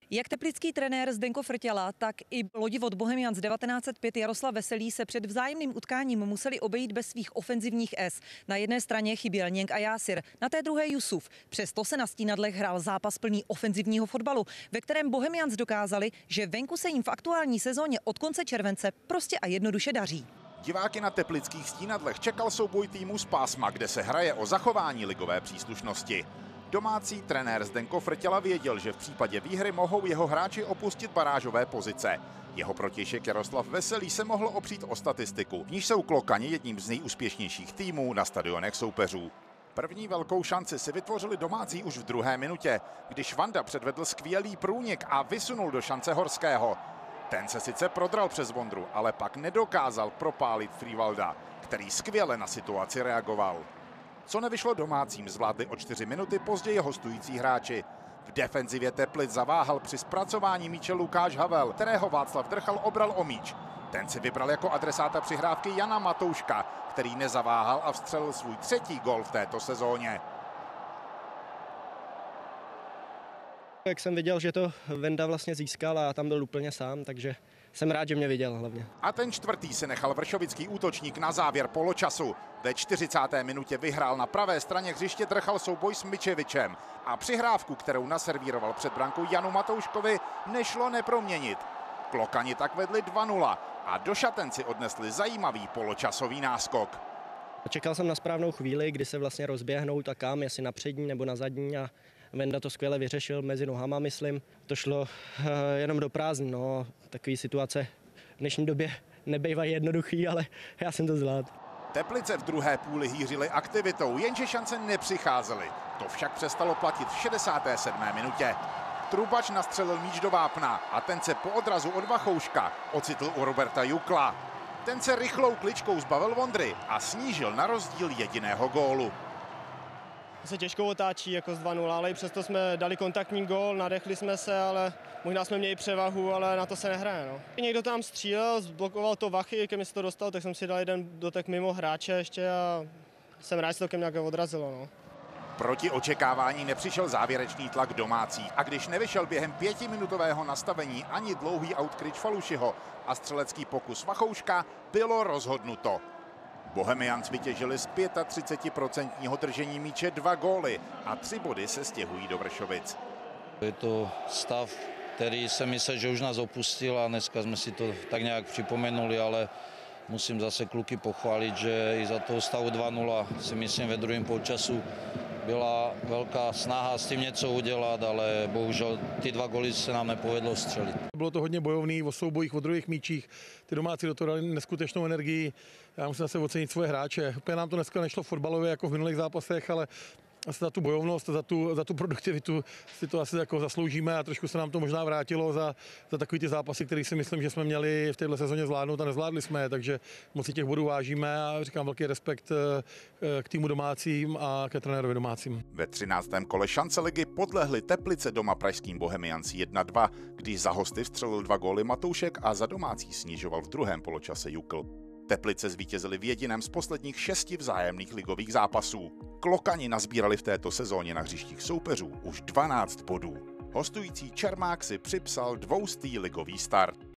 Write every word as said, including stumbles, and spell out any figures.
Jak teplický trenér Zdenko Frtěla, tak i lodivot Bohemians devatenáct set pět Jaroslav Veselý se před vzájemným utkáním museli obejít bez svých ofenzivních es. Na jedné straně chyběl Něnk a Jásir, na té druhé Jusuf. Přesto se na Stínadlech hrál zápas plný ofenzivního fotbalu, ve kterém Bohemians dokázali, že venku se jim v aktuální sezóně od konce července prostě a jednoduše daří. Diváky na teplických Stínadlech čekal souboj týmu z pásma, kde se hraje o zachování ligové příslušnosti. Domácí trenér Zdenko Frtěla věděl, že v případě výhry mohou jeho hráči opustit barážové pozice. Jeho protějšek Jaroslav Veselý se mohl opřít o statistiku, v níž jsou Klokani jedním z nejúspěšnějších týmů na stadionech soupeřů. První velkou šanci si vytvořili domácí už v druhé minutě, když Vanda předvedl skvělý průnik a vysunul do šance Horského. Ten se sice prodral přes Vondru, ale pak nedokázal propálit Frivalda, který skvěle na situaci reagoval. Co nevyšlo domácím, zvládli o čtyři minuty později hostující hráči. V defenzivě Teplic zaváhal při zpracování míče Lukáš Havel, kterého Václav Drchal obral o míč. Ten si vybral jako adresáta přihrávky Jana Matouška, který nezaváhal a vstřelil svůj třetí gól v této sezóně. Jak jsem viděl, že to Venda vlastně získal a já tam byl úplně sám, takže jsem rád, že mě viděl hlavně. A ten čtvrtý si nechal vršovický útočník na závěr poločasu. Ve čtyřicáté minutě vyhrál na pravé straně hřiště Drchal souboj s Mičevičem a přihrávku, kterou naservíroval před brankou Janu Matouškovi, nešlo neproměnit. Klokani tak vedli dva nula a do šatenci odnesli zajímavý poločasový náskok. Čekal jsem na správnou chvíli, kdy se vlastně rozběhnout a kam, jestli na přední nebo na zadní, a Venda to skvěle vyřešil mezi nohama, myslím. To šlo uh, jenom do prázdnin, no. Takové situace v dnešní době nebývají jednoduchý, ale já jsem to zvládl. Teplice v druhé půli hýřily aktivitou, jenže šance nepřicházely. To však přestalo platit v šedesáté sedmé minutě. Trubač nastřelil míč do vápna a ten se po odrazu od Vachouška ocitl u Roberta Jukla. Ten se rychlou kličkou zbavil Vondry a snížil na rozdíl jediného gólu. Se těžko otáčí jako z dva nula, ale i přesto jsme dali kontaktní gól, nadechli jsme se, ale možná jsme měli převahu, ale na to se nehraje. No. Někdo tam střílel, zblokoval to Vachy, ke mi se to dostal, tak jsem si dal jeden dotek mimo hráče ještě a jsem rád, že se to ke mně nějak odrazilo. No. Proti očekávání nepřišel závěrečný tlak domácí a když nevyšel během pětiminutového nastavení ani dlouhý outkryč Falušiho a střelecký pokus Vachouška, bylo rozhodnuto. Bohemians vytěžili z třicet pět procent držení míče dva góly a tři body se stěhují do Vršovic. Je to stav, který jsem myslel, že už nás opustil a dneska jsme si to tak nějak připomenuli, ale musím zase kluky pochválit, že i za toho stavu dva nula si myslím ve druhém poločasu byla velká snaha s tím něco udělat, ale bohužel ty dva góly se nám nepovedlo střelit. Bylo to hodně bojovný o soubojích, o druhých míčích. Ty domácí do toho dali neskutečnou energii. Já musím zase ocenit svoje hráče. Úplně nám to dneska nešlo fotbalově jako v minulých zápasech, ale asi za tu bojovnost, za tu, za tu produktivitu si to asi jako zasloužíme a trošku se nám to možná vrátilo za, za takový ty zápasy, které si myslím, že jsme měli v této sezóně zvládnout a nezvládli jsme je, takže moc si těch bodů vážíme a říkám velký respekt k týmu domácím a ke trenérovi domácím. Ve třináctém kole šance ligy podlehly Teplice doma pražským Bohemians jedna dva, když za hosty vstřelil dva góly Matoušek a za domácí snižoval v druhém poločase Jukl. Teplice zvítězili v jediném z posledních šesti vzájemných ligových zápasů. Klokani nazbírali v této sezóně na hřištích soupeřů už dvanáct bodů. Hostující Čermák si připsal dvoustý ligový start.